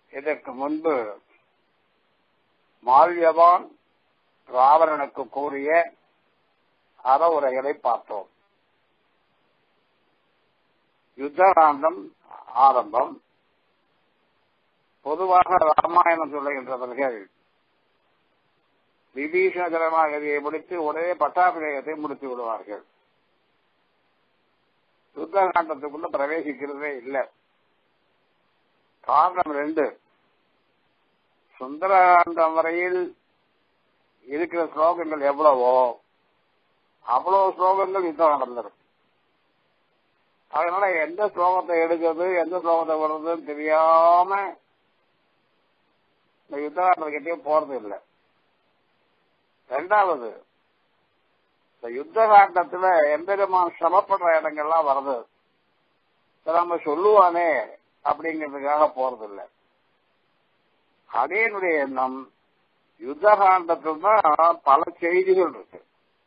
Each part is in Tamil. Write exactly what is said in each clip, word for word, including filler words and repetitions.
இதற்கு முன்பு மால்யவான் ராவணனுக்கு கூறிய அறவுரைகளை பார்த்தோம். யுத்தகாண்டம் ஆரம்பம். பொதுவாக ராமாயணம் சொல்லுகின்றவர்கள் விபீஷண சரணாகதியை முடித்து உடனே பட்டாபிஷேகத்தை முடித்து விடுவார்கள். யுத்தகாண்டத்துக்குள்ள பிரவேசிக்கிறதே இல்லை. காரணம் ரெண்டு. சுந்தரகாண்டம் வரையில் இருக்கிற ஸ்லோகங்கள் எவ்வளவோ அவ்வளவு ஸ்லோகங்கள் யுத்தகாண்டம் இருக்கு. அதனால எந்த ஸ்லோகத்தை எடுக்கிறது எந்த ஸ்லோகத்தை வருதுன்னு தெரியாம இந்த யுத்தகாண்டத்துக்கிட்டே போறது இல்லை. ரெண்டாவது, இந்த யுத்த காண்டத்துல எம்பெருமான் சிரமப்படுற இடங்கள்லாம் வருது, நம்ம சொல்லுவானே அப்படிங்கிறதுக்காக போறது இல்லை. அதேனுடைய எண்ணம் யுத்த காண்டத்துல தான் பல செய்திகள் இருக்கு.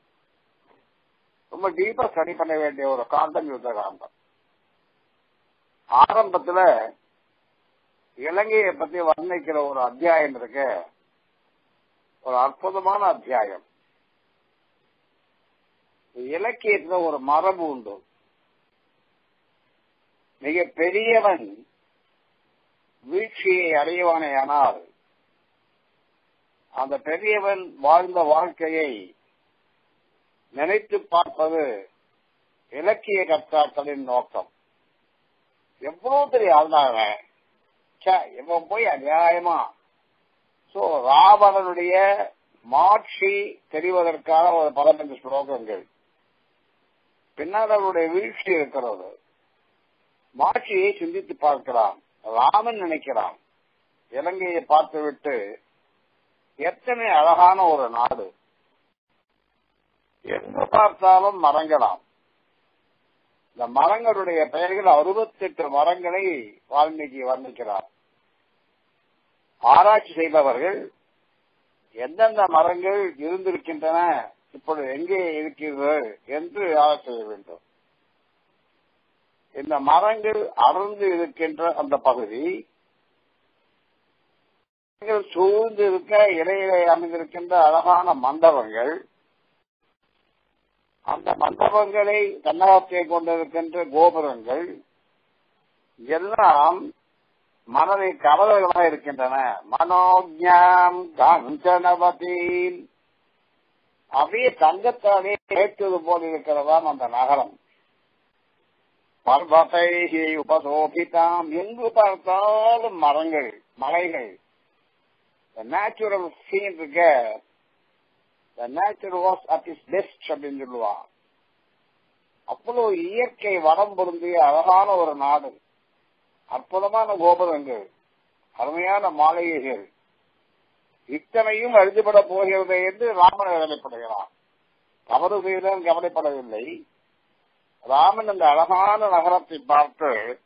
ரொம்ப டீப்பா ஸ்டடி பண்ண வேண்டிய ஒரு காண்டம் யுத்த காண்டம். ஆரம்பத்துல இலங்கையை பத்தி வர்ணிக்கிற ஒரு அத்தியாயம் இருக்கு, ஒரு அற்புதமான அத்தியாயம். இலக்கியத்துல ஒரு மரபு உண்டு. மிக பெரியவன் வீழ்ச்சியை அடையவானேயானால் அந்த பெரியவன் வாழ்ந்த வாழ்க்கையை நினைத்து பார்ப்பது இலக்கிய கர்த்தாக்களின் நோக்கம். எவ்வளவு பெரிய ஆள்தாங்க இவன் போய் அநியாயமா. சோ ராவணனுடைய மாட்சி தெரிவதற்கான ஒரு பதினைந்து ஸ்லோகங்கள், பின்னால் அவருடைய வீழ்ச்சி இருக்கிறது. மாட்சியை சிந்தித்து பார்க்கிறான். ராமன் நினைக்கிறான், இலங்கையை பார்த்துவிட்டு எத்தனை அழகான ஒரு நாடு, எங்க பார்த்தாலும் மரங்களாம். இந்த மரங்களுடைய பெயர்கள் அறுபத்தி எட்டு மரங்களை வால்மீகி வர்ணிக்கிறார். ஆராய்ச்சி செய்பவர்கள் எந்தெந்த மரங்கள் இருந்திருக்கின்றன, இப்பொழுது எங்கே இருக்கிறது என்று ஆராய்ச்சி செய்ய வேண்டும். இந்த மரங்கள் அடர்ந்து இருக்கின்ற அந்த பகுதி, சூழ்ந்து இருக்க இடையிலே அமைந்திருக்கின்ற அழகான மண்டபங்கள், அந்த மண்டபங்களை தன்னகத்தை கொண்டிருக்கின்ற கோபுரங்கள் எல்லாம் மனதை கவலைகளாக இருக்கின்றன. மனோஜாம் காஞ்சனவதீம், அப்படியே தங்கத்தாலே ஏற்றுவது போல் இருக்கிறதாம் அந்த நகரம். பர்வதை உபசோபிதாம், எங்கு பார்த்தாலும் மரங்கள், மலைகள். நேச்சுரல் சீன் இருக்க, nature was at is best அப்படின்னு சொல்லுவான். அவ்வளவு இயற்கை வளம் பொருந்திய அழகான ஒரு நாடு. அற்புதமான கோபுரங்கள், அருமையான மாளிகைகள், இத்தனையும் அழிந்துபட போகிறது என்று ராமன் கவலைப்படுகிறான். தவறு செய்தான் கவலைப்படவில்லை. ராமன் அந்த அழகான நகரத்தை பார்த்து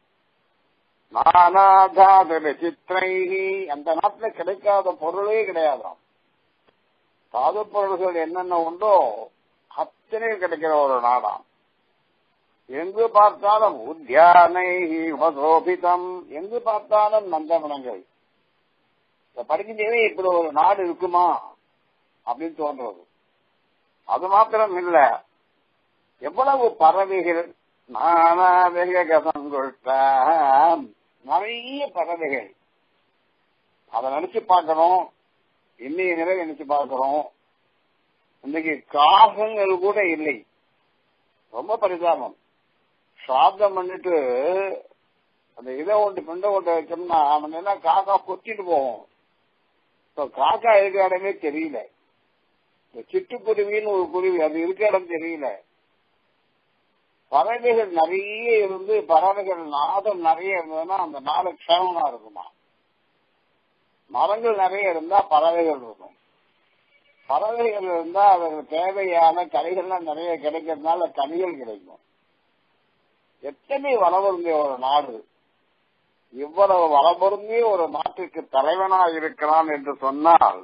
நானாதாத சித்திரை, அந்த நாட்டில் கிடைக்காத பொருளே கிடையாதாம். தாது பொருள்கள் என்னென்ன உண்டோ அத்தனை கிடைக்கிற ஒரு நாடாம். எங்கு பார்த்தாலும் உத்தியானை உபசோபிதம், எங்கு பார்த்தாலும் நந்தவனங்கள். படிக்கின்றே இப்படி ஒரு நாடு இருக்குமா அப்படின்னு தோன்றது. அது மாத்திரம் இல்ல, எவ்வளவு பறவைகள், நிறைய பறவைகள். அதை நினைச்சு பார்க்கணும், இன்னைய நிலை நினைச்சு பார்க்கிறோம். இன்னைக்கு காகங்கள் கூட இல்லை, ரொம்ப பரிதாபம். சாப்தம் பண்ணிட்டு அந்த இதை ஒன்று பிண்ட ஒன்று வச்சோம்னா அவன் என்ன காக்கா கொத்திட்டு போவோம். காக்கா இருக்கிற இடமே தெரியல. சிட்டுக்குருவின்னு ஒரு குருவி, அது இருக்கிற இடம் தெரியல. பறவைகள் நிறைய இருந்து பறவைகள் நாதம் நிறைய இருந்ததுன்னா அந்த நாடு க்ஷேமமா இருக்குமா. மரங்கள் நிறைய இருந்தா பறவைகள் இருக்கும். பறவைகள் இருந்தா அதற்கு தேவையான கனிகள்லாம் நிறைய கிடைக்கிறதுனால கனிகள் கிடைக்கும். எத்தனை வளபொருந்திய ஒரு நாடு, இவ்வளவு வளபொருந்திய ஒரு நாட்டுக்கு தலைவனாக இருக்கிறான் என்று சொன்னால்,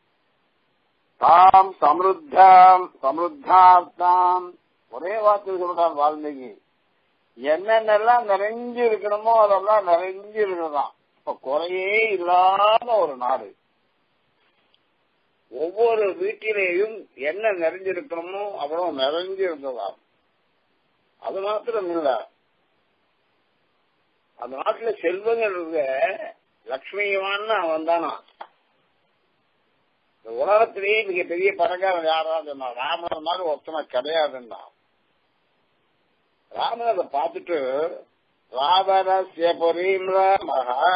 தாம் சம்ருத்தாம் சம்ருத்தார்த்தாம், ஒரே வார்த்தை சொல்றான் வால்மீகி. என்னென்னலாம் நிறைஞ்சு இருக்கணுமோ அதெல்லாம் நிறைஞ்சு இருக்கதான். இப்ப குறையே இல்லாத ஒரு நாடு. ஒவ்வொரு வீட்டிலேயும் என்ன நிறைஞ்சிருக்கணுமோ அவ்வளவு நிறைஞ்சிருந்ததா. அது மாத்திரம் இல்ல, அந்த நாட்டுல செல்வங்கள் லட்சுமிவான்னு அவன் தானா. இந்த உலகத்திலேயே மிகப்பெரிய பணக்காரன் யாராவது ராமன் மாதிரி ஒருத்தனை கிடையாதுன்னா. ராமன் அதை பார்த்துட்டு ராவணஸ்ய புரீம் மகா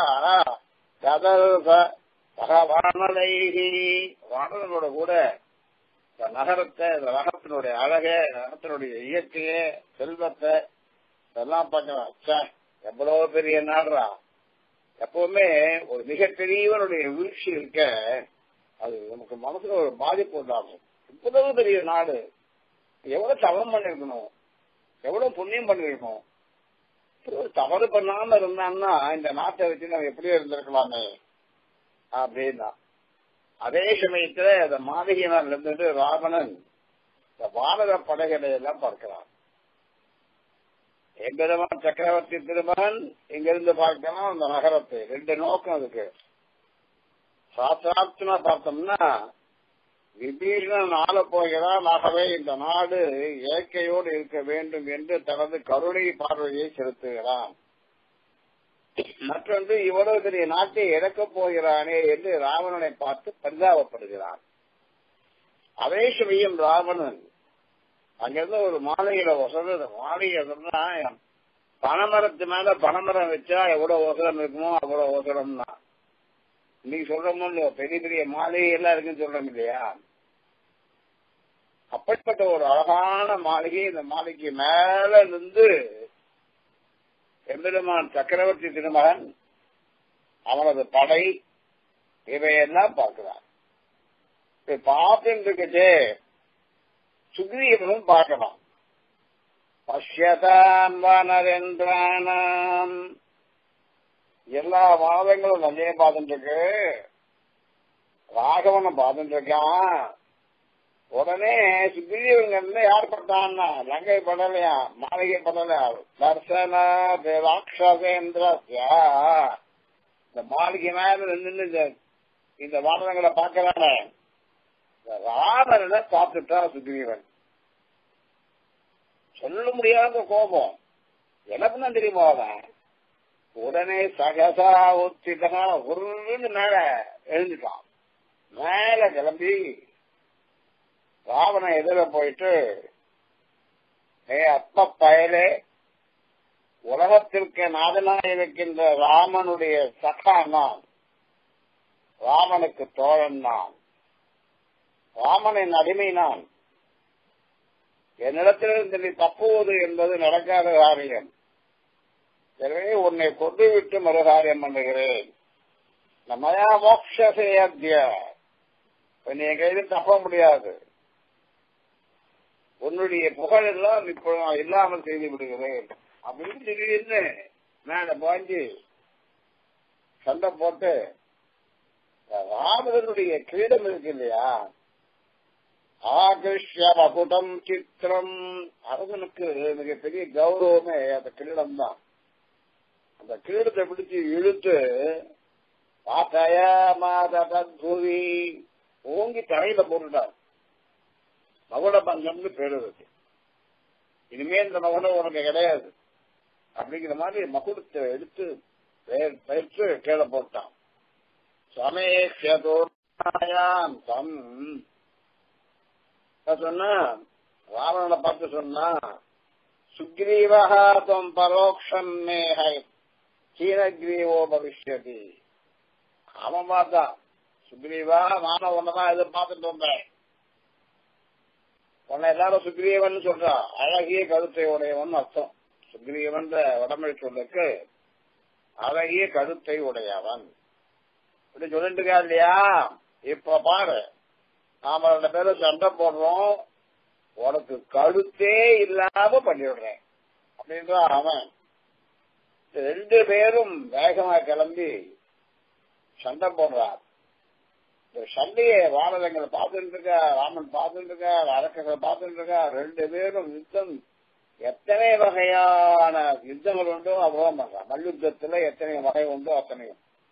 வானவனோட கூட இந்த நகரத்தை, இந்த நகரத்தினுடைய அழக, நகரத்தினுடைய இயற்கைய, செல்வத்தை இதெல்லாம் பார்க்கலாம். எவ்வளவு பெரிய நாடுறா. எப்பவுமே ஒரு மிகப்பெரியவனுடைய வீழ்ச்சி இருக்க அது நமக்கு மனசுல ஒரு பாதிப்பு உண்டாகும். இவ்வளவு பெரிய நாடு, எவ்வளவு தவம் பண்ணிருக்கணும், எவ்வளவு புண்ணியம் பண்ணிருக்கணும். தவறு பண்ணாம இருந்தான்னா இந்த நாட்டை வச்சு நம்ம எப்படியோ இருந்திருக்கலாமே அப்படின்னா. அதே சமயத்துல அந்த மாளிகையினால் இருந்துட்டு ராவணன் இந்த வானர படைகளை எல்லாம் பார்க்கிறான். எம்பெருமான் சக்கரவர்த்தி திருமகன் இங்கிருந்து பார்க்கலாம் அந்த நகரத்தை. ரெண்டு நோக்கம் அதுக்கு. சாஸ்திரார்த்தமா பார்த்தோம்னா விபீஷணன் ஆள போகிறான், ஆகவே இந்த நாடு இயற்கையோடு இருக்க வேண்டும் என்று தனது கருணை பார்வையை செலுத்துகிறான். மற்றொன்று, இவ்வளவு பெரிய நாட்டை இறக்கப் போகிறானே என்று ராவணனை பார்த்து பரிதாபப்படுகிறான். அதே சமயம் ராவணன் அங்கிருந்து ஒரு மாளிகையில வசதி, மாளிகை சொன்னா பனைமரத்து மேல பனைமரம் வச்சா எவ்வளவு அவசரம் இருக்குமோ அவ்வளவு அவசரம்னா. நீ சொல்றோமோ பெரிய பெரிய மாளிகை எல்லாம் இருக்குன்னு சொல்றோம் இல்லையா. அப்படிப்பட்ட ஒரு அழகான மாளிகை. இந்த மாளிகை மேல இருந்து எம்பெருமான் சக்கரவர்த்தி திருமகன், அவனது படை இவையெல்லாம் பார்க்கிறான். பார்த்துட்டு இருக்கச்சே சுக்ரீவனும் பார்க்கலாம். பஷ்யதாம் வனரேந்திராணாம், எல்லா வாதங்களும் நஞ்சைய பார்த்துட்டு இருக்கு. ராகவனை பார்த்துட்டு இருக்கான். உடனே சுக்ரீவன் யார் பட்டான்னா லங்கை படலையா, மாளிகை படலையா. தர்சன ராட்சசேந்திரஸ்ய, இந்த மாளிகை மேல நின்று இந்த வாதங்களை பார்க்கிறானே ராவணனை பார்த்துட்டா சுக்ரீவன். சொல்ல முடியாத கோபம். எனக்கு தான் தெரியுமா அவன். உடனே சகசா உச்சிதா உருன்னு மேல எழுந்துட்டான். மேல கிளம்பி ராவண எதிர போயிட்டு, ஏ அப்ப பயலே, உலகத்திற்கு நாதனாக இருக்கின்ற ராமனுடைய சகா நான், ராமனுக்கு தோழன் நான், ராமனின் அடிமை நான். என்னிடத்திலிருந்து நீ தப்புவது என்பது நடக்காத காரியம். எனவே உன்னை கொண்டு விட்டு மறுகாரியம் பண்ணுகிறேன். நம்மயா மோக்ஷசேயத்ய, நீ என் கையில் தப்ப முடியாது. உன்னுடைய புகழ் எல்லாம் இப்போ இல்லாமல் செய்து விடுகிறேன் அப்படின்னு திடீர்னு மேல பாஞ்சி சண்டை போட்டு ராமனுடைய கிரீடம் இருக்கு இல்லையா, ஆகிருஷ்ய மகுடம் சித்திரம், அரசனுக்கு மிகப்பெரிய கௌரவமே அந்த கிரீடம் தான். அந்த கிரீடத்தை பிடிச்சு இழுத்து பாத்தயா மாதவி ஓங்கி தரையில போட்டுட்டார். மகுட பஞ்சம்னு பேரு இருக்கு. இனிமே இந்த மகுடம் உனக்கு கிடையாது அப்படிங்கிற மாதிரி மகுடத்தை எடுத்து பயிற்று கீழே போட்டான். சமேஷம் சொன்னா ராவணனை பார்த்து சொன்னா, சுக்ரீவம் பரோக்ஷம் சீனகிரீவோ பவிஷ்யதி. அவன் பார்த்தான், சுக்ரீவா நானும் ஒன்னதான் எதிர்பார்த்துட்டு வந்தேன். உன்னை எல்லாரும் சுக்ரீவன் சொல்றா, அழகிய கருத்தை உடையவன் அர்த்தம். சுக்ரீவன் வடமொழி சொல்லுக்கு அழகிய கருத்தை உடையவன் இப்படி சொல்லிட்டு இருக்கா இல்லையா. இப்ப பாரு, நாம ரெண்டு பேரும் சண்டை போடுறோம், உனக்கு கருத்தே இல்லாம பண்ணிவிடுறேன் அப்படின்றான் அவன். ரெண்டு பேரும் வேகமா கிளம்பி சண்டை போடுறார். இந்த சண்டையை வானரங்களை பார்த்துட்டு இருக்கா, ராமன் பார்த்துட்டு இருக்கா, அரக்கர்களை பார்த்துட்டு இருக்கா. ரெண்டு பேரும் யுத்தம், எத்தனை வகையான யுத்தங்கள் உண்டோ அவ்வளவு பண்றான். மல்யுத்தத்துல எத்தனை வகை உண்டோ அத்தனையும்.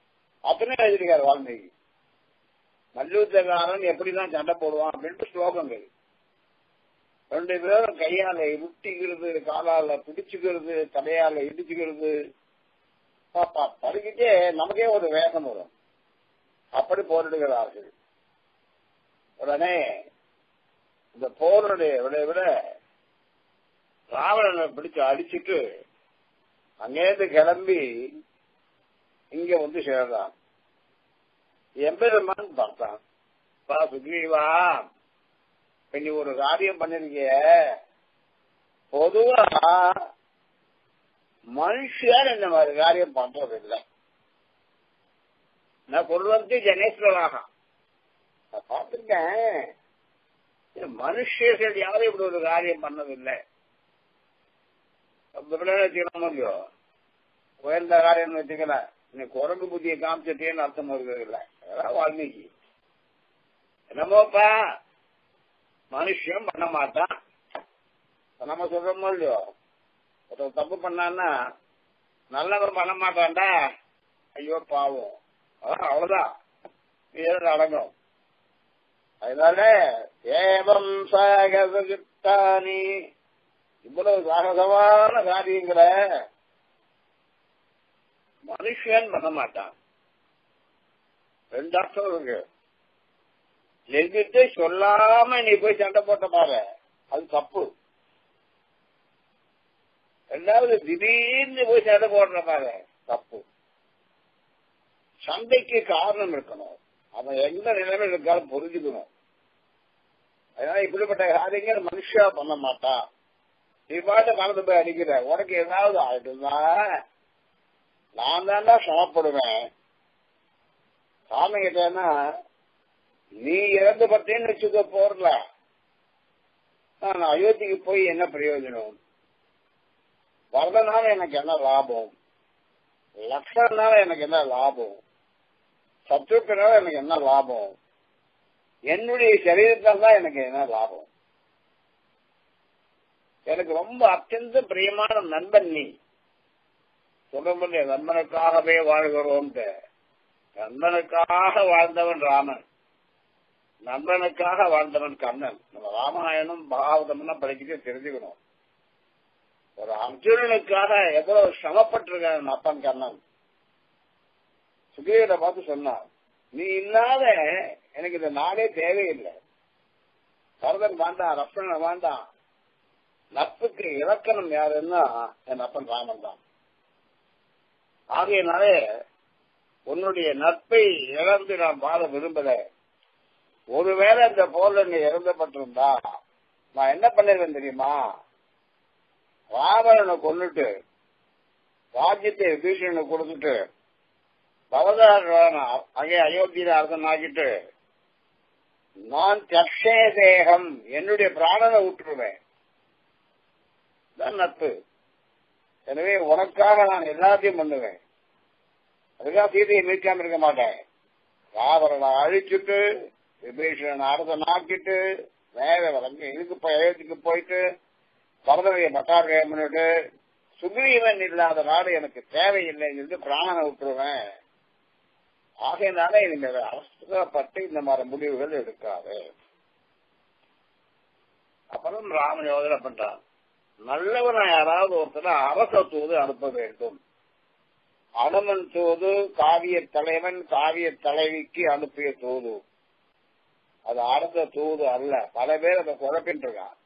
அத்தனை எழுதிருக்காரு வால்மீகி. மல்யுத்தக்காரன் எப்படிதான் சண்டை போடுவான் அப்படின்ட்டு ஸ்லோகங்கள். ரெண்டு பேரும் கையால முட்டிக்கிறது, காலால பிடிச்சுக்கிறது, தலையால இடிச்சுக்கிறது, பாப்பா படிக்கிட்டே நமக்கே ஒரு வேகம் வரும். அப்படி போரிடுகிறார்கள். உடனே இந்த போருடைய விட விட ராவணனை பிடிச்சு அடிச்சுட்டு அங்கேருந்து கிளம்பி இங்க வந்து சேர்றான். எம்பெருமான் பார்த்தான். பா சுக்ரீவா, நீ ஒரு காரியம் பண்ணிருக்கிய, பொதுவா மனுஷன் இந்த மாதிரி காரியம் பண்றது இல்லை. நான் குருவந்தி ஜனேஸ்வராக நான் பார்த்திருக்கேன். மனுஷர்கள் யாரும் இப்படி ஒரு காரியம் பண்ணதில்லை. வச்சுக்கணும் இல்லையோ, உயர்ந்த காரியம் வச்சுக்கல, நீ குரங்கு புத்தியை காமிச்சிட்டேன்னு அர்த்தம் வருகிறதில்லை. அதான் வால்மீகி. என்னமோப்பா மனுஷன் பண்ண மாட்டான். நம்ம சொல்றோமோ இல்லையோ, ஒரு தப்பு பண்ணான்னா நல்லவன் பண்ண மாட்டான்டா, ஐயோ பாவம், அதான் அவ்வளவுதான், நீ அடங்கும். அதனால ஏவம் சாகசகித்தானி, இவ்வளவு சாகசமான காரியங்களை மனுஷன் பண்ண மாட்டான். ரெண்டு அர்த்தம் இருக்கு. எங்கிட்ட சொல்லாம நீ போய் சண்டை போட்ட பாரு, அது தப்பு. ரெண்டாவது திடீர்னு போய் சண்டை போடுற பாரு, தப்பு. சண்டைக்கு காரணம் இருக்கணும், அவன் எந்த நிலைமையில் இருக்காலும் புரிஞ்சுக்கணும். அதனால இப்படிப்பட்ட காரியங்கள் மனுஷா பண்ண மாட்டான். நீ பாட்டு மறந்து போய் அடிக்கிற, உனக்கு ஏதாவது ஆயிட்டுனா நான் தான்டா சமப்படுவேன். காரணம் கேட்டேன்னா, நீ இறந்து பட்டேன்னு வச்சுக்க போறல, நான் அயோத்திக்கு போய் என்ன பிரயோஜனம்? வரதனால எனக்கு என்ன லாபம்? லக்ஷ்மணனால எனக்கு என்ன லாபம்? சத்ருக்கனால எனக்கு என்ன லாபம்? என்னுடைய சரீரத்தால் தான் எனக்கு என்ன லாபம்? எனக்கு ரொம்ப அத்தியந்த பிரியமான நண்பன் நீ. சொல்ல முடியாது, நண்பனுக்காகவே வாழ்கிறோம். நண்பனுக்காக வாழ்ந்தவன் ராமன், நண்பனுக்காக வாழ்ந்தவன் கண்ணன். நம்ம ராமாயணம் பாகவதம் படிச்சுட்டு தெரிஞ்சுக்கணும். ஒரு அர்ஜுனனுக்காக எவ்வளவு சிரமப்பட்டிருக்கான் அப்பன் கண்ணன். சுக்ரீவனை பார்த்து சொன்னான், நீ இல்லாத எனக்கு இந்த நாடே தேவையில்லை. பரதன் வேண்டாம், லக்ஷ்மணன் வேண்டாம், நட்புக்கு இலக்கணம் யாருன்னா என் அப்பன் ராமன் தான். ஆகையினாலே உன்னுடைய நட்பை இழந்து நான் வாழ விரும்பல. ஒருவேளை இந்த போர்ல நீ இறந்தப்பட்டிருந்தா நான் என்ன பண்ணிருக்கேன் தெரியுமா? ராவணனை கொண்டுட்டு ராஜ்யத்தை விபீஷணனுக்கு கொடுத்துட்டு பவதார அங்கே அயோத்தியில அரசன் ஆக்கிட்டு நான் தர்ஷே தேகம், என்னுடைய பிராணனை விட்டுருவேன். நட்பு. எனவே உனக்காக நான் எல்லாத்தையும் பண்ணுவேன். அதுக்காக சீதையை மீட்காம இருக்க மாட்டேன். ராவணனை அழிச்சுட்டு விபீஷணன் அரசன் ஆக்கிட்டு வேற வளங்க இதுக்கு போய் அயோத்திக்கு போயிட்டு பரதவையை பட்டாபிஷேகம் பண்ணிட்டு சுக்ரீவன் இல்லாத நாடு எனக்கு தேவையில்லைன்னு சொல்லி பிராணனை விட்டுருவேன். ஆகையினால நீங்க அவசரப்பட்டு இந்த மாதிரி முடிவுகள் எடுக்காது. அப்புறம் ராமன் யோசனை பண்றான், நல்லவனா யாராவது ஒருத்தர் அரச தூது அனுப்ப வேண்டும். அனுமன் தூது காவிய தலைவன் காவிய தலைவிக்கு அனுப்பிய தூது, அது அரச தூது அல்ல. பல பேர் அதை குழப்பிட்டு இருக்கான்.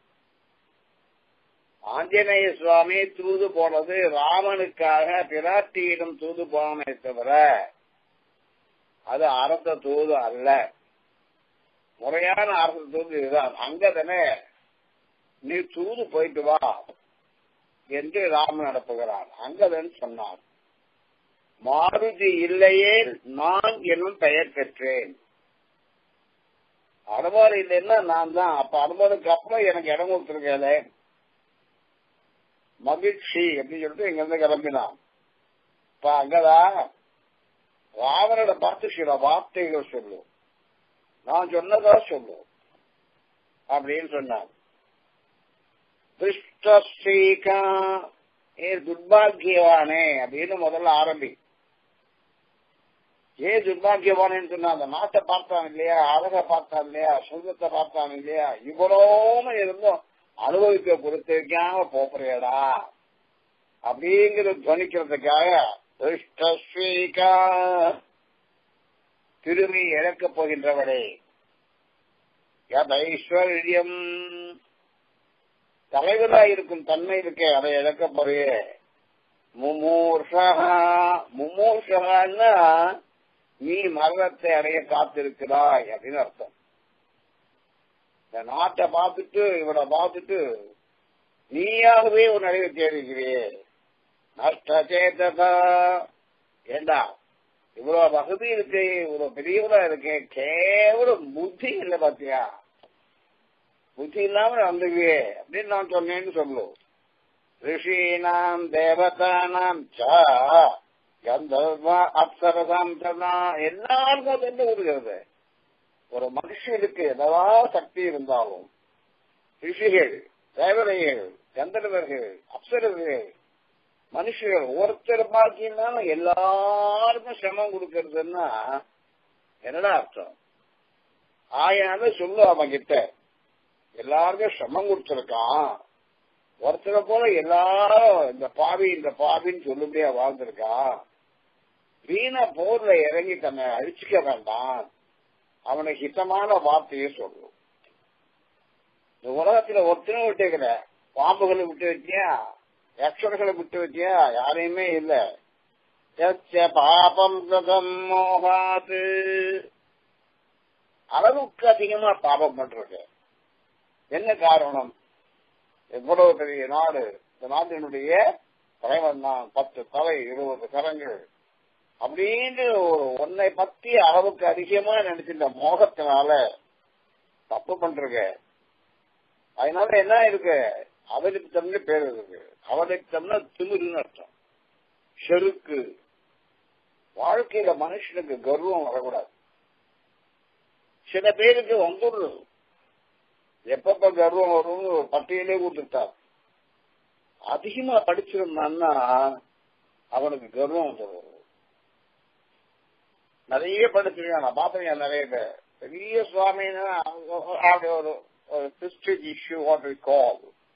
ஆஞ்சநேய சுவாமி தூது போனது ராமனுக்காக பிராட்டியிடம் தூது போனே தவிர அது அரச தூது அல்ல. முறையான அரச தூது இதுதான். அங்கதானே நீ தூது போயிட்டு வா என்று ராமன் அனுப்புகிறான். அங்கதன் சொன்னான், மாருதி இல்லையே நான் என்னும் பெயர் பெற்றேன். அனுமார் இல்லைன்னா நான் தான். அப்ப அனுமாருக்கு அப்புறம் எனக்கு இடம் கொடுத்துருக்கே மகிழ்ச்சி அப்படின்னு சொல்லிட்டு இங்க இருந்து கிளம்பினான். இப்ப அங்கதான் ராவணனை பார்த்து சில வார்த்தைகள் சொல்லும், நான் சொன்னதா சொல்லும் அப்படின்னு சொன்னான். திருஷ்டீகா ஏ துர்பாகியவானே அப்படின்னு முதல்ல ஆரம்பி. ஏன் துர்பாக்கியவானு சொன்னா அந்த நாட்டை பார்த்தான் இல்லையா, அழகை பார்த்தான் இல்லையா, சொந்தத்தை பார்த்தான் இல்லையா, இவ்வளவு இருந்தும் அனுபவிக்க கொடுத்திருக்காம போறியடா அப்படிங்கிற துவனிக்கிறதுக்காக திரும்பி இழக்கப் போகின்றவளே ஐஸ்வர்யம் தலைவராயிருக்கும் தன்மை இருக்கே அதை இழக்க போறியே. முமூர்ஷா முமூர்ஷான்னா நீ மரணத்தை அடைய காத்திருக்கிறாய் அப்படின்னு அர்த்தம். இந்த நாட்டை பார்த்துட்டு இவனை பார்த்துட்டு நீயாகவே ஒரு அடைவை தேடுகிறியே. நஷ்டச்சேதா ஏண்டா இவ்வளவு வசதி இருக்கு, இவ்வளவு பெரியவரா இருக்கே, கேவலம் புத்தி இல்லை பாத்தியா, புத்தி இல்லாம வந்துவே அப்படின்னு நான் சொன்னேன்னு சொல்லுவோம். ரிஷீனாம் தேவதானாம் கந்தர்வா அப்சரதாம் எல்லாருக்கும் அது என்ன கொடுக்கிறது. ஒரு மனுஷனுக்கு ஏதாவது சக்தி இருந்தாலும் ரிஷிகள், தேவதைகள், கந்தர்வர்கள், அப்சரர்கள், மனுஷர்கள் ஒருத்தர் பாக்கினாலும் எல்லாருக்கும் சிரமம் கொடுக்கறதுன்னா என்னடா அர்த்தம்? ஆயாத சொல்லு அவன் கிட்ட எல்லாருக்கும் சிரமம் கொடுத்திருக்கான், ஒருத்தரை போல எல்லாரும் இந்த பாவி இந்த பாவின்னு சொல்லும்படியா வாழ்ந்திருக்கான், வீணா போர்ல இறங்கி தன்னை அழிச்சுக்க வேண்டாம், அவனுக்கு ஹிதமான வார்த்தையை சொல்லும். இந்த உலகத்துல ஒருத்தனும் விட்டுக்கிற, பாம்புகளை விட்டு வச்சியா, யக்ஷர்களை விட்டு வச்சியா, யாரையுமே இல்ல. பாபம் மோகாது அளவுக்கு அதிகமா பாபம் பண்றது என்ன காரணம்? எவ்வளவு பெரிய நாடு, இந்த நாட்டினுடைய தலைவன் தான், பத்து தலை இருபது கரங்கள் அப்படின்னு ஒரு ஒன்னை பத்தி அளவுக்கு அதிகமா நினைச்சிருந்த மோகத்தினால தப்பு பண்றீங்க. அதனால என்ன இருக்கு, அவலிப்தம்னு பேர் இருக்கு. அவலிப்தம்னா திமிருன்னு அர்த்தம், செருக்கு. வாழ்க்கையில மனுஷனுக்கு கர்வம் வரக்கூடாது. சில பேருக்கு வந்துடுறது, எப்பப்ப கர்வம் வரும் பட்டியலே கொடுத்துட்டார். அதிகமா படிச்சிருந்தான்னா அவனுக்கு கர்வம் வந்துடுறது. நிறைய படிச்சிருக்கான், நான் பாத்திருக்கேன் நிறைய பேர். பெரிய சுவாமின்னா ஒரு prestige issue what we call.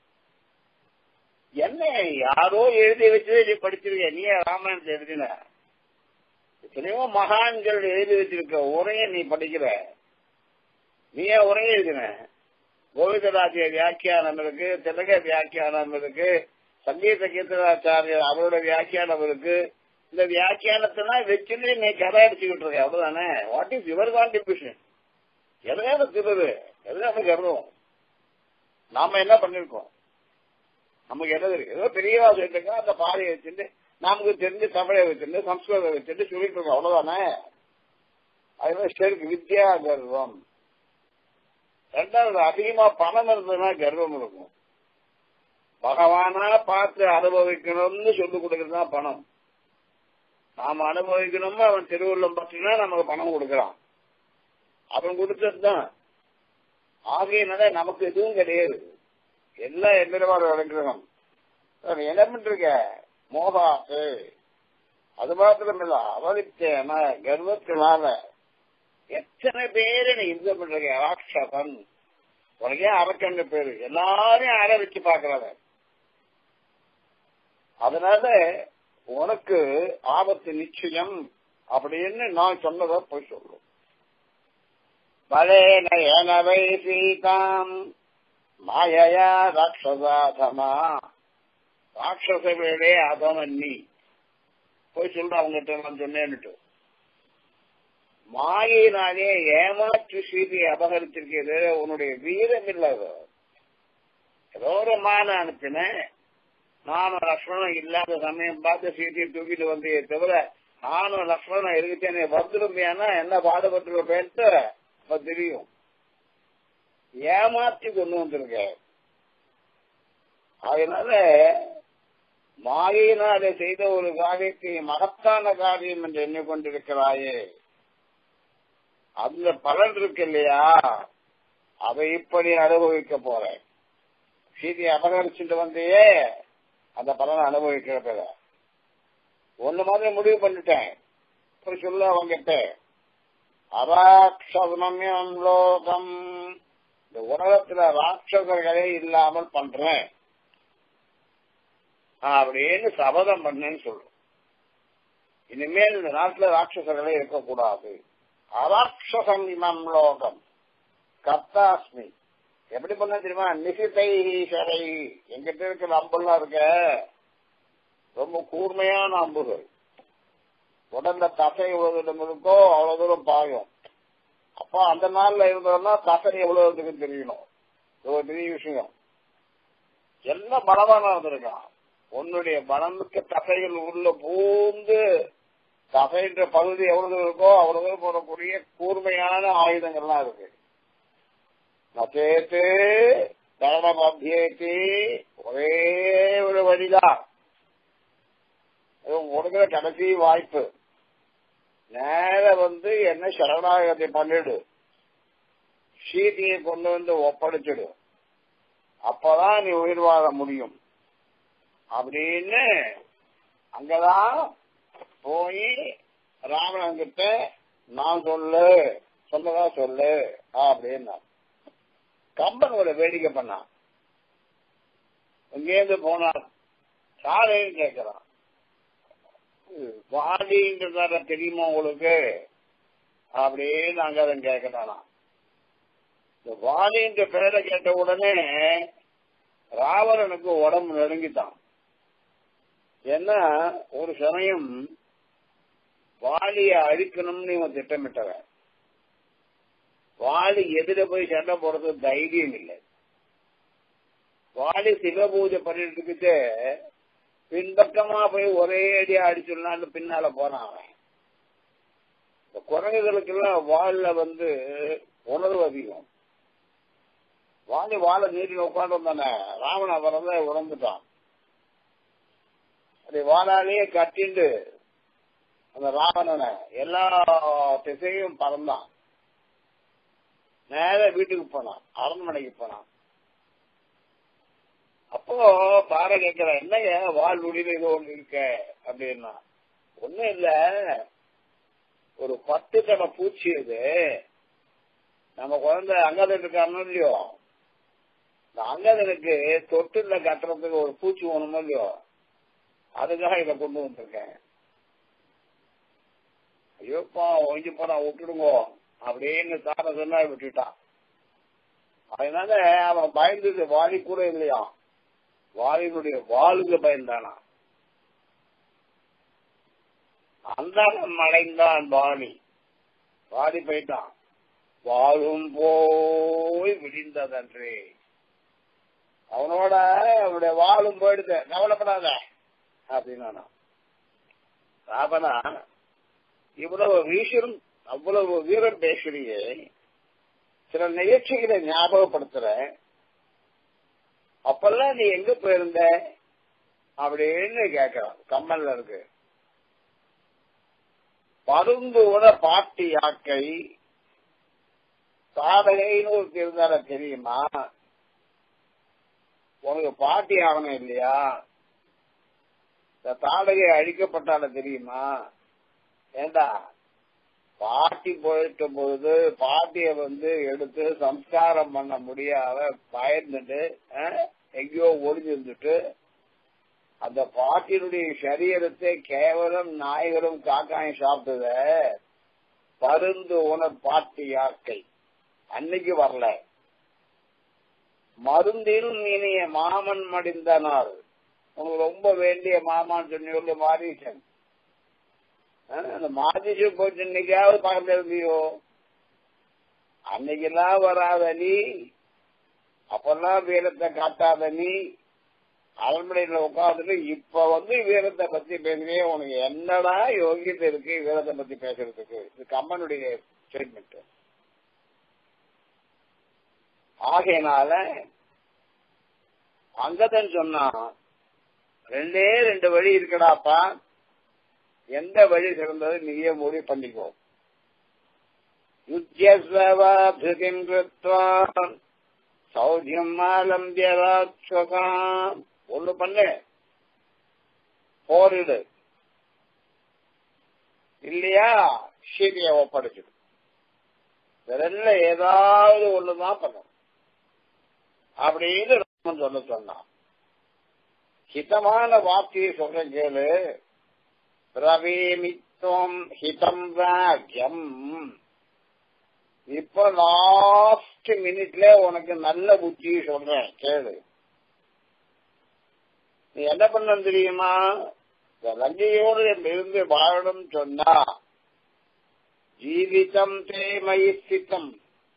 என்ன யாரோ எழுதி வச்சதே படிச்சிருக்க, நீ ராமாயணத்தை எழுதின, எத்தனையோ மகான்கள் எழுதி வச்சிருக்க உரைய நீ படிக்கிற, நீ உரைய எழுதின. கோவிந்தராஜ வியாக்கியானம் இருக்கு, திலக வியாக்கியானம் இருக்கு, சங்கீத கீர்த்தனாச்சாரியர் அவரோட வியாக்கியானம் இருக்கு. இந்த வியாக்கியானத்தெல்லாம் வச்சுட்டு நீ கதை அடிச்சுக்கிட்டு இருக்க, அவ்வளவுதானே? What is your contribution? எதாவது திருது, எதாவது கர்வம். நாம என்ன பண்ணிருக்கோம்? நமக்கு என்ன தெரியும்? ஏதோ பெரியவா சொல்லிட்டு அந்த பாதையை வச்சுட்டு நமக்கு தெரிஞ்சு தமிழை வச்சுட்டு சம்ஸ்கிருதம் வச்சுட்டு சொல்லிட்டு இருக்கோம், அவ்வளவுதானே? அதுதான் சரி வித்யா கர்வம். ரெண்டாவது, அதிகமா பணம் இருந்ததுன்னா கர்வம் இருக்கும். பகவானா பார்த்து அனுபவிக்கணும்னு சொல்லிக் கொடுக்கறது தான் பணம். நாம அனுபவிக்கணும்னு அவன் திருவள்ளம் பற்றினா நமக்கு பணம் கொடுக்கறான், அவன் கொடுத்ததுதான். ஆகையினால நமக்கு எதுவும் கிடையாது, எல்லாம் எந்திரவாறு விளங்குறோம். என்ன பண்றீங்க? மோகாசு. அது மாத்திரம் இல்ல, அவலிப்தேன கர்வத்தினால எத்தனை பேரு நீ இந்த பண்றீங்க? ராட்சசன். உனக்கே அரக்கன்னு பேரு, எல்லாரையும் அற வச்சு பாக்குறாங்க. அதனால உனக்கு ஆபத்து நிச்சயம் அப்படின்னு நான் சொன்னதை போய் சொல்லும். பலேனவை சீதாம் மாயையா ராட்சசாதமா. ராட்சச வேடே அதவன் நீ போய் சொல்ற அவங்ககிட்ட நான் சொன்னேன்னுட்டு. மாயினாலே ஏமாற்று சீதையை அபகரிச்சிருக்கிறது உன்னுடைய வீரம் இல்லாத. ஏதோ ஒரு மான அனுப்பினேன், நானும் லக்ஷ்மணன் இல்லாத சமயம் பார்த்து சீதையை தூக்கிட்டு வந்தே தவிர நானும் லக்ஷ்மணன் இருக்குச்சேன்னு வந்துருமையானா என்ன பாடுபட்டுருப்பேன்ட்டு அப்ப தெரியும். ஏமாற்றி கொண்டு வந்திருக்க. அதனால மாயினாலே செய்த ஒரு காரியத்தை மகத்தான காரியம் என்று எண்ணிக்கொண்டிருக்கிறாயே, அந்த பலன் இருக்கு இல்லையா, அதை இப்படி அனுபவிக்க போறேன். சீதையை அபகரிச்சுட்டு வந்தையே, அந்த பலனை அனுபவிக்கிறத ஒண்ணு மாதிரி முடிவு பண்ணிட்டேன். ஒரு சொல்ல அவங்கிட்ட அராட்சசமயம் லோகம், இந்த உலகத்துல ராட்சசர்களே இல்லாமல் பண்றேன் அப்படின்னு சபதம் பண்ணேன்னு சொல்றோம். இனிமேல் இந்த நாட்டுல ராட்சசர்களே இருக்கக்கூடாது. அராட்சசம் இமம் லோகம் கர்த்தாஸ்மி. எப்படி பண்ண தெரியுமா? நிசிதை சரை. எங்கிட்ட இருக்கிற அம்புலாம் இருக்க ரொம்ப கூர்மையான அம்புகள். உடல்ல தசை எவ்வளவு தூரம் இருக்கோ அவ்வளவு தூரம் பாயும். அப்ப அந்த நாள்ல இருந்தோம்னா தசை எவ்வளவு இருக்குன்னு தெரியணும். இது ஒரு பெரிய விஷயம். எல்லாம் பலவானா இருந்திருக்கான். உன்னுடைய பலமுக்கு தசைகள் உள்ள பூந்து தசைன்ற பகுதி எவ்வளவு இருக்கோ அவ்வளவு போடக்கூடிய கூர்மையான ஆயுதங்கள்லாம் இருக்கு. நச்சேத்து தரணமத்தியேத்தி, ஒரே ஒரு வழிதான் கொடுக்கிற கடைசி வாய்ப்பு. நேர வந்து என்ன சரணாகத்தை பண்ணிடு, சீதையை கொண்டு வந்து ஒப்படைச்சிடு, அப்பதான் நீ உயிர் வாழ முடியும் அப்படின்னு அங்கதான் போய் ராவணன் கிட்ட நான் சொல்லு சொல்லதா சொல்லு அப்படின்னா. கம்பன் ஒரு வேடிக்கை பண்ணான். இங்கேருந்து போனார், சாலைன்னு கேட்கிறான். வாடின்றதால தெரியுமா உங்களுக்கு அப்படின்னு அங்க அதன் கேட்கிறானா. இந்த வாடின்ற பேரை கேட்ட உடனே ராவணனுக்கு உடம்பு நெருங்கிட்டான். ஏன்னா ஒரு சமயம் வாலிய அழிக்கணும்னு இவன் திட்டமிட்டவன். வாலி எதிர போய் சண்டை போறது தைரியம் இல்லை. வாலி சிவ பூஜை பண்ணிட்டு பின்பக்கமா போய் ஒரே அடியா அடிச்சுடலான்னு பின்னால போறான் அவன். இந்த குரங்குகளுக்கு எல்லாம் வால்ல வந்து உணர்வு அதிகம். வாலி வாழை நீட்டி உட்காந்து வந்தானே, ராவண வரத உணர்ந்துட்டான். அப்படி வாழாலேயே கட்டிண்டு அந்த ராவணனை எல்லா திசையும் பறந்தான். நேர வீட்டுக்கு போனான், அரண்மனைக்கு போனான். அப்போ பார கேட்கிற, என்னங்க வாழ் முடிவு இது ஒண்ணு இருக்க அப்படின்னா. ஒண்ணும் இல்ல, ஒரு பத்து தடவை பூச்சி இது நம்ம குழந்தை அங்கதன் இருக்காருன்னு இல்லையோ, இந்த அங்கதனுக்கு தொட்டுல கட்டுறதுக்கு ஒரு பூச்சி ஒண்ணுமோ இல்லையோ, அதுக்காக இதை கொண்டு வந்திருக்கேன். ஐயோப்பா ஒழிஞ்சு போனா விட்டுடுங்கோ அப்படின்னு தார சொன்னா விட்டுட்டான். அதனால அவன் பயந்தது வாலி கூட இல்லையா, வாலினுடைய வாளுக்கு பயந்தானா. அந்த மறைந்தான் வாலி. வாலி போயிட்டான். வாழும் போய் விடிந்ததன்றே. அவனோட அவனுடைய வாழும் போயிடுது, கவலைப்படாத அப்படின்னா. ராவணா, இவ்வளவு வீசரும் அவ்வளவு வீரம் பேசுறியே, சில நிகழ்ச்சிகளை ஞாபகப்படுத்துற, அப்பெல்லாம் நீ எங்க போயிருந்த அப்படின்னு கேட்கிறான். கம்மல்ல இருக்கு. பருந்துவன பாட்டி யாக்கை தாடகைன்னு ஒரு இருந்தால தெரியுமா? உனக்கு பாட்டி ஆகணும் இல்லையா? இந்த தாடகை அழிக்கப்பட்டால தெரியுமா? ஏண்டா பாட்டி போயிட்ட போது பாட்டிய வந்து எடுத்து சம்ஸ்காரம் பண்ண முடியாத பயந்துட்டு எங்கேயோ ஒளிஞ்சிருந்துட்டு அந்த பாட்டியினுடைய சரீரத்தை கேவலம் நாய்களும் காக்காயும் சாப்பிட்டத பருந்து உன பாட்டி யாக்கை அன்னைக்கு வரல. மருந்தில் இனிய மாமன் மடிந்தனார், உனக்கு ரொம்ப வேண்டிய மாமான்னு சொன்ன மாரீசன். அந்த மாதீசன் போயிட்டு இன்னைக்காவது பக்கத்துல இருந்தியோ? அன்னைக்கெல்லாம் வராத நீ, அப்பெல்லாம் வீரத்தை காட்டாத நீ, அரண்மனையில உட்காந்துட்டு இப்ப வந்து வீரத்தை பத்தி பேசுறே, உனக்கு என்னடா யோகியத்தை இருக்கு வீரத்தை பத்தி பேசுறதுக்கு? இது கம்மனுடைய ஸ்டேட்மெண்ட். ஆகையினால அங்கதன் சொன்னா, ரெண்டே ரெண்டு வழி இருக்கடாப்பா, எந்த வழி சிறந்தது நீயே முடிவு பண்ணிக்கோ. சௌஜியம் ஆலம்பிய ராட்சசாம், ஒண்ணு பண்ணு, போரிடு. இல்லையா சீதையை ஒப்படைச்சிடும். இதெல்ல ஏதாவது ஒண்ணுதான் பண்ணும் அப்படின்னு ராமன் சொல்ல சொன்னான். ஹிதமான வார்த்தையை சொல்ற கேளு. பிரவீமித்வம் ஹிதம் வாக்கியம். இப்ப லாஸ்ட் மினிட்ல உனக்கு நல்ல புத்தி சொல்றேன் கேளு. நீ என்ன பண்ண தெரியுமா? லங்கையோடு இருந்து வாழணும் சொன்னா ஜீவிதம் தேமயி ஸ்திதம்.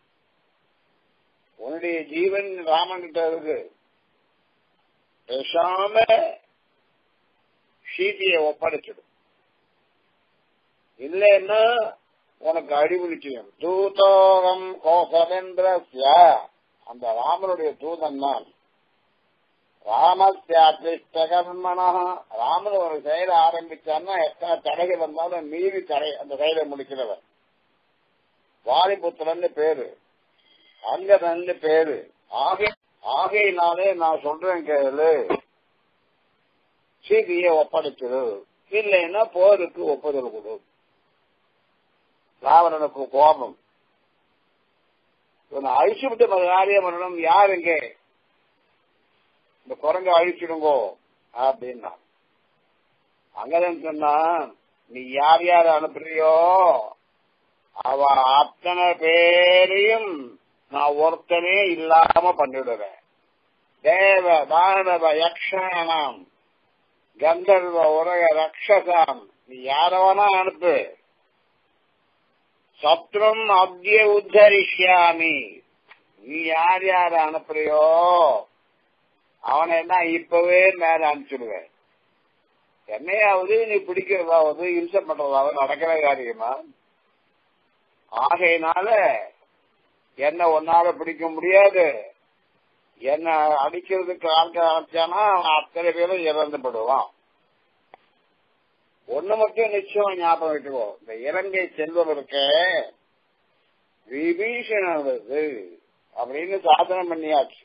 உன்னுடைய ஜீவன் ராமன் கிட்ட இருக்கு. பேசாம சீதையை ஒப்படைச்சிடும். இல்லைன்னா உனக்கு அடிபிடிச்சிடும். தூதோகம் கோசலேந்திர அந்த ராமனுடைய தூதன் தான். ராமஸ்யாத்மனா ராமன் ஒரு செயலை ஆரம்பிச்சான்னா எத்தனை தடைகள் வந்தாலும் மீறி தடை அந்த செயலை முடிக்கிறவன். வாலிபுத்திரன்னு பேரு, அங்கதன்னு பேரு. ஆகை ஆகையினாலே நான் சொல்றேன் கேளு, சீதையை ஒப்படைச்சிடு. இல்லைன்னா போருக்கு ஒப்புதல் கொடு. ராவணனுக்கு கோபம். அழிச்சுவிட்டு காரியம் பண்ணணும். யாருங்க இந்த குரங்க அழிச்சிடுங்கோ அப்படின்னா அங்கதான் சொன்னா, நீ யார் யார் அனுப்புறியோ அவ அத்தனை பேரையும் நான் ஒருத்தனே இல்லாம பண்ணிடுறேன். தேவ தானவ யக்ஷானாம் கந்தர்வ உலக ரக்ஷசாம் நீ யாரவனா அனுப்பு. சத்ரும் அப்திய உத்தரிஷ்யாமி. நீ யார் யார அனுப்புறியோ அவனை என்ன இப்பவே மேல அனுப்பிச்சுடுவேன். என்னையாவது நீ பிடிக்கிறதாவது இம்சை பண்றதாவது நடக்கிற காரியமா? ஆகையினால என்ன ஒன்னால பிடிக்க முடியாது. என்ன அடிக்கிறதுக்கு ஆட்கள் அனுப்பிச்சானா அத்தனை பேரும் இறந்துபடுவான். ஒண்ணு மட்டும் நிச்சயம் ஞாபகம் வச்சுக்கோ, இந்த இலங்கை செல்வதற்கு விபீஷணது அப்படின்னு சாதனை பண்ணியாச்சு.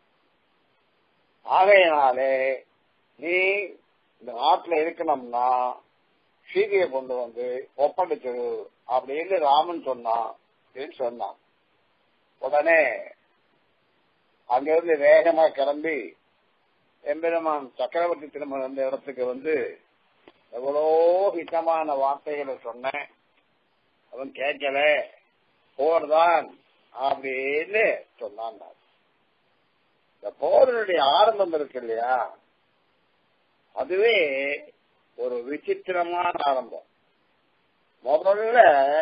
ஆகையினாலே நீ இந்த நாட்டுல இருக்கணும்னா சீதையை கொண்டு வந்து ஒப்படைச்சிடு அப்படின்னு ராமன் சொன்னான் சொன்னான். உடனே அங்கிருந்து வேகமா கிளம்பி எம்பெருமான் சக்கரவர்த்தி திரும்ப அந்த இடத்துக்கு வந்து எவ்வளோ ஹிதமான வார்த்தைகளை சொன்னேன். அவன் கேட்கல, போர்தான் அப்படின்னு சொன்னான். இந்த போருடைய ஆரம்பம் இருக்கு இல்லையா, அதுவே ஒரு விசித்திரமான ஆரம்பம். முதல்ல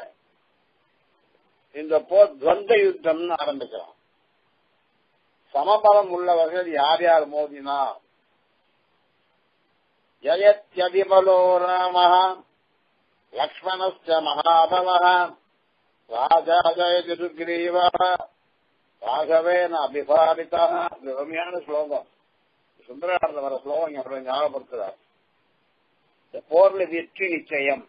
இந்த போர் துவந்த யுத்தம்னு ஆரம்பிக்கலாம். சமபலம் உள்ளவர்கள் யார் யார் மோதினா ஜயத்யதிபலோ ராம லக்ஷ்மணஸ்ய மகாபல ராஜா ஜயதி சுக்ரீவ ராகவேன அபிபாரிதா. அருமையான ஸ்லோகம், சுந்தரார்ல வர ஸ்லோகம் அவரை ஞாபகப்படுத்துறார். இந்த போர்ல வெற்றி நிச்சயம்.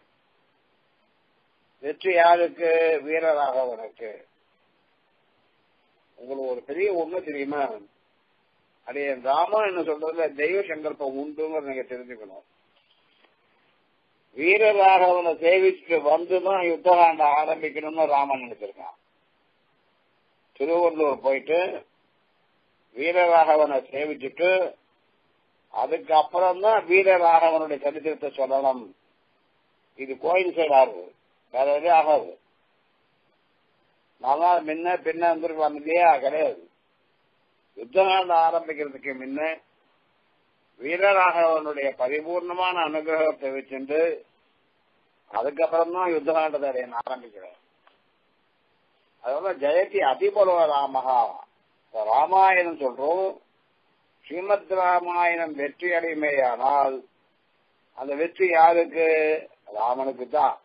வெற்றி யாருக்கு? வீரராகவனுக்கு. உங்களுக்கு ஒரு பெரிய ஒண்ணு தெரியுமா? அதே ராமாயணம் சொல்றதுல தெய்வ சங்கல்பம் உண்டுன்னு நீங்க தெரிஞ்சுக்கணும். வீரராகவனை சேவிச்சுட்டு வந்துதான் யுத்தகாண்ட ஆரம்பிக்கணும்னு ராமன் நினைச்சிருக்கான். திருவள்ளூர் போயிட்டு வீரராகவனை சேவிச்சுட்டு அதுக்கப்புறம் தான் வீரராகவனுடைய சரித்திரத்தை சொல்லணும். இது கோயில் சைடு ஆகுது, வேற எதுவும் ஆகாது. நல்லா முன்ன பின்ன வந்துருக்கலாம் இல்லையா? கிடையாது. யுத்தகாண்ட ஆரம்பிக்கிறதுக்கு முன்ன வீரராகவனுடைய பரிபூர்ணமான அனுகிரகத்தை வச்சுட்டு அதுக்கப்புறம் தான் யுத்தகாண்டத்தை அடைய ஆரம்பிக்கிறேன். அதனால ஜெயதி அதிபலோ ராமஹா. ராமாயணம் சொல்றோம். ஸ்ரீமத் ராமாயணம் வெற்றி அடைமையானால் அந்த வெற்றி யாருக்கு? ராமனுக்கு தான்.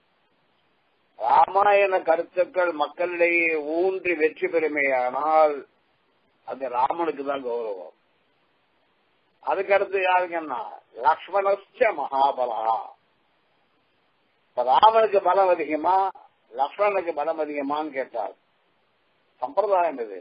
ராமாயண கருத்துக்கள் மக்களிடையே ஊன்றி வெற்றி பெருமையானால் அது ராமனுக்கு தான் கௌரவம். அதுக்கடுத்து யாருக்குன்னா லக்ஷ்மணஸ்ய மகாபலா. இப்ப ராமனுக்கு பலம் அதிகமா லக்ஷ்மணனுக்கு பலம் அதிகமான்னு கேட்டார். சம்பிரதாயம் இது.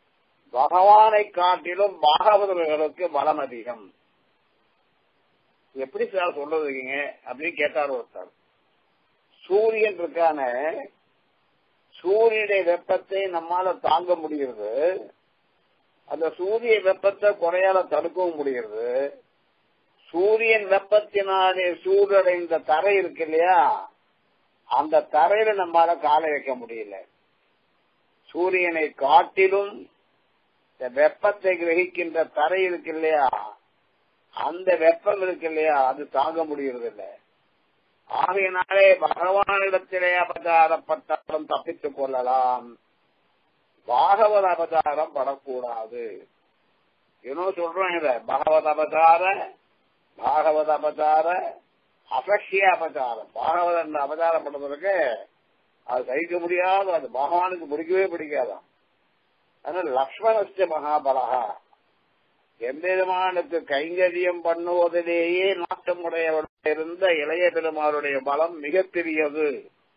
பகவானை காட்டிலும் பாகவதர்களுக்கு பலம் அதிகம். எப்படி சார் சொல்றதுங்க அப்படின்னு கேட்டார் ஒருத்தர். சூரியன் இருக்கான, சூரியனுடைய வெப்பத்தை நம்மால தாங்க முடிகிறது, அந்த சூரிய வெப்பத்தை குறையால தடுக்கவும் முடிகிறது. சூரியன் வெப்பத்தினாலே சூடடைந்த தரை இருக்கு இல்லையா, அந்த தரையில நம்மால காலை வைக்க முடியல. சூரியனை காட்டிலும் இந்த வெப்பத்தை கிரகிக்கின்ற தரை இருக்கு இல்லையா, அந்த வெப்பம் இருக்கு இல்லையா, அது தாங்க முடியறது இல்லை. ஆகையினாலே பகவானிடத்திலே அவதாரப்பட்டாலும் தப்பித்துக் கொள்ளலாம், பாகவத அவதாரம் படக்கூடாது. இன்னும் சொல்றோம் இத, பகவத அவதார, பாகவத அவதார, அபக்ஷிய அவதாரம். பாகவத அவதாரம் பண்றதுக்கு அது சகிக்க முடியாது, அது பகவானுக்கு பிடிக்கவே பிடிக்காதான். அதனால லக்ஷ்மணஸ்ய மகாபலகா, எம்பெருமானுக்கு கைங்கரியம் பண்ணுவதிலேயே நாட்டமுடையவருடைய இருந்த இளைய பெருமாளுடைய பலம் மிகப்பெரியது.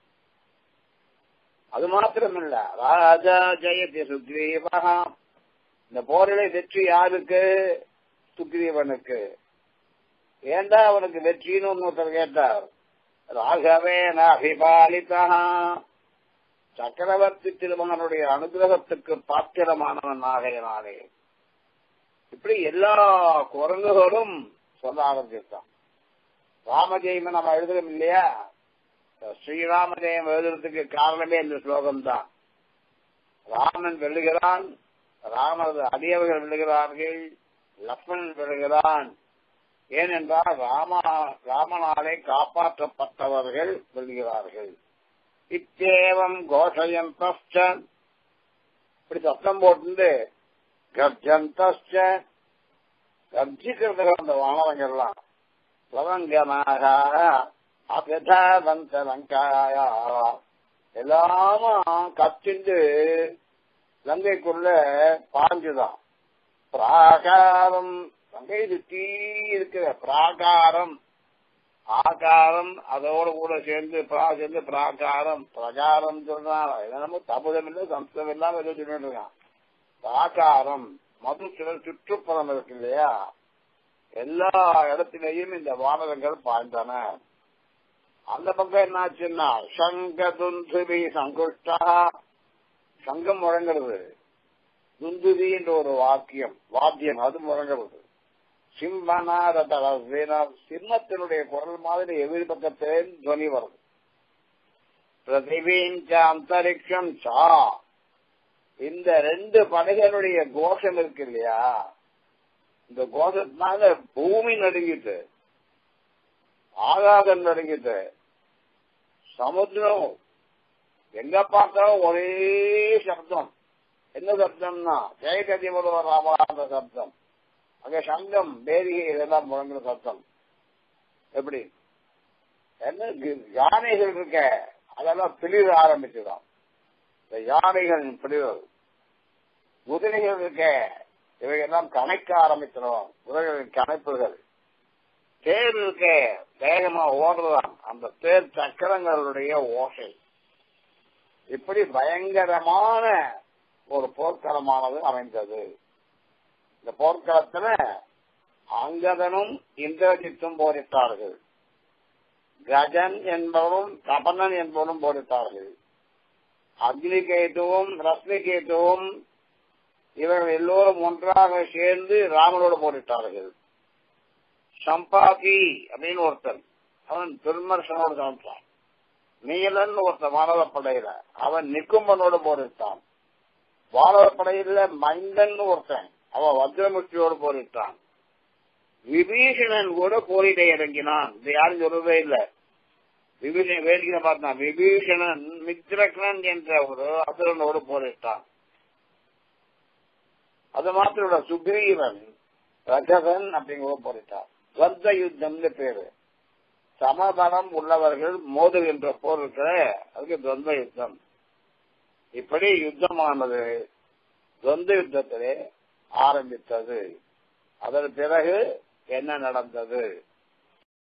அது மாத்திரமில்ல, ராஜா ஜெயதி சுக்ரீவா, இந்த போரிலே வெற்றி யாருக்கு? சுக்ரீவனுக்கு. ஏண்டா அவனுக்கு வெற்றின்னு ஒருத்தர் கேட்டார். ராகவேன அபிபாலிதா, சக்கரவர்த்தி திருமகனுடைய அனுகிரகத்துக்கு பாத்திரமானவன் ஆகையினாலே. இப்படி எல்லா குரங்குகளும் சொல்ல ஆரம்பிச்சான். ராமஜெயம நம்ம எழுதுறோம் இல்லையா, ஸ்ரீராமஜெயம் எழுதுறதுக்கு காரணமே இந்த ஸ்லோகம் தான். ராமன் வெல்லுகிறான், ராமனது அடியவர்கள் வெல்லுகிறார்கள், லக்ஷ்மணன் வெல்லுகிறான். ஏனென்றால் ராமா ராமனாலே காப்பாற்றப்பட்டவர்கள் வெல்கிறார்கள். இத்தேவம் கோஷயந்த, இப்படி சத்தம் போட்டு கர்ஜந்தஸ்ச, கர்ஜிக்கிறது அந்த வானவங்கெல்லாம். லவங்கமாக அபிதவந்த லங்காயா, எல்லாமும் கத்திண்டு லங்கைக்குள்ள பாஞ்சுதான். பிராகாரம், லங்கை சுத்தி இருக்கிற பிராகாரம், ஆகாரம் அதோடு கூட சேர்ந்து சேர்ந்து பிராகாரம், பிரகாரம் சொல்றான். நம்ம தமிழம் இல்லை சம்ஸ்கிருதம் இல்லாம ஏதோ சொல்லிட்டு இருக்கான். பிராகாரம் மதுச்சுடல் சுற்றுப்புறம் இருக்கு இல்லையா, எல்லா இடத்திலேயும் இந்த வானரங்கள் பாய்ந்தன. அந்த பக்கம் என்னாச்சுன்னா சங்க துந்துபி சங்குஷ்டா, சங்கம் முழங்குறது, துந்துபி என்ற ஒரு வாக்கியம் வாத்தியம் அது முழங்குறது. சிம்மனாரதர சிம்மத்தினுடைய குரல் மாதிரி எதிர் பக்கத்திலே துவனி வருது. பிரதிபீஞ்ச அந்தரிக்ஷம் சா, இந்த ரெண்டு படைகளுடைய கோஷம் இருக்கு இல்லையா, இந்த கோஷத்தினால பூமி நடுங்கிட்டு, ஆகாசம் நடுங்கிட்டு, சமுத்திரம் எங்க பார்த்தாலும் ஒரே சப்தம். என்ன சப்தம்னா ஜெயகதி வருவர் ராமாந்த சப்தம். அங்க சங்கம் பேரிகை இதெல்லாம் முழங்குற சப்தம். எப்படி என்ன யானைகள் இருக்க அதெல்லாம் பிளிர ஆரம்பிச்சுதான். இந்த யானைகள் பிளிர், குதிரைகள் இருக்க இவையெல்லாம் கணைக்க ஆரம்பிச்சிடும், குதிரைகளின் கணைப்புகள். தேர் இருக்க வேகமா ஓடுறதான், அந்த தேர் சக்கரங்களுடைய ஓசை. இப்படி பயங்கரமான ஒரு போர்க்களமானது அமைந்தது. இந்த போர்க்களத்துல அங்கதனும் இந்திரஜித்தும் போரிட்டார்கள், கஜன் என்பவரும் கபனன் என்பவரும் போரிட்டார்கள், அக்னிகேதுவும் ரத்னிகேதுவும் இவர்கள் எல்லோரும் ஒன்றாக சேர்ந்து ராமனோடு போரிட்டார்கள். சம்பாதி அப்படின்னு ஒருத்தன், அவன் துர்மர்சனோடு சமைச்சான். நீலன் ஒருத்தன் வானவப்படையில, அவன் நிக்கும்பனோடு போரிட்டான். வானவப்படையில மைந்தன் ஒருத்தன், அவன் வஜ்ரமுஷ்டியோடு போரிட்டான். விபீஷணன் கூட போரிட இறங்கினான். இது யாரும் சொல்லவே இல்லை. விபீஷன் வேடிக்கை பார்த்தான். விபீஷணன் மித்ரக்னன் என்ற ஒரு அசுரனோடு போரிட்டான். அது மாத்திர சுக்ரீவன் ரகதன் அப்படிங்கிற போரிட்டான். துவந்த யுத்தம்னு பேரு. சமபலம் உள்ளவர்கள் மோதுகின்ற போர் இருக்கிற அதுக்கு துவந்த யுத்தம். இப்படி யுத்தமானது துவந்த யுத்தத்திலே ஆரம்பித்தது. அதன் பிறகு என்ன நடந்தது?